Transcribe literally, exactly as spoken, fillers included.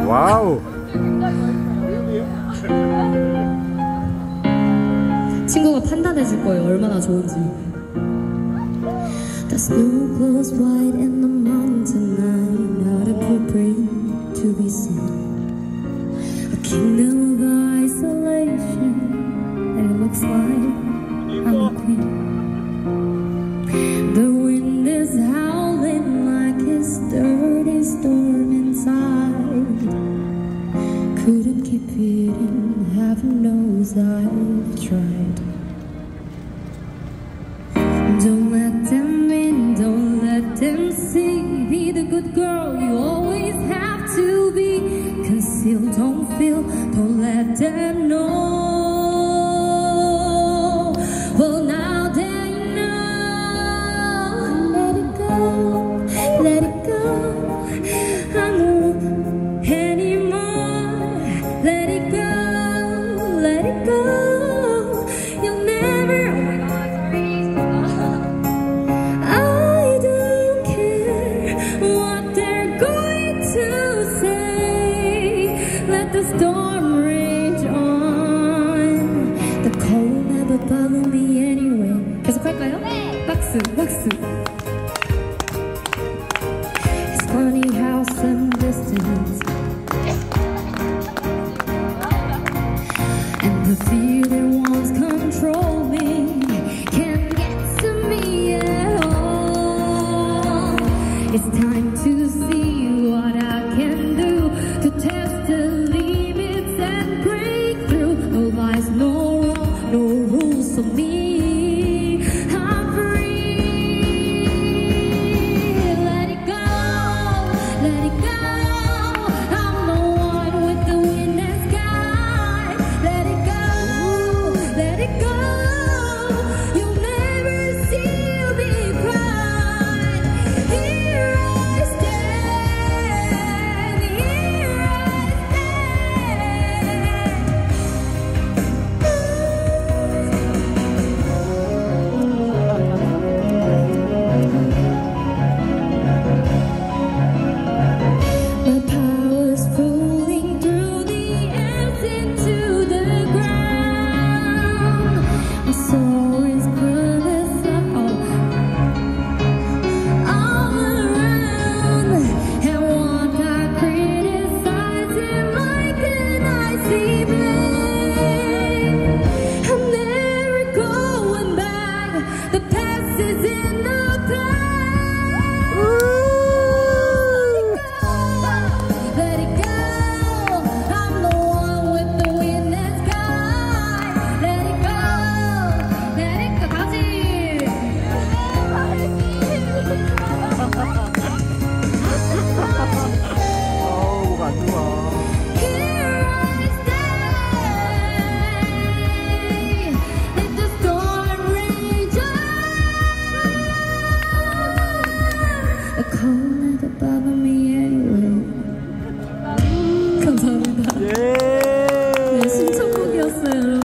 와우. 친구가 판단해 줄 거예요, 얼마나 좋은지. The snow glows white in the mountain night, not appropriate to be seen. A kingdom of isolation, and it looks like I'm a queen. The wind is howling like it's dirty storm inside. Couldn't keep it in, heaven knows I've tried. Don't let them in, don't let them see. Be the good girl you always have to be. Conceal, don't feel, don't let them know. Well, now they know. Let it go, let it go. I won't anymore. Let it go, let it go. You'll never. Oh my God, sorry. I don't care what they're going to say. Let the storm rage on. The cold never bothered me anyway. 계속 할까요? 박수, 박수.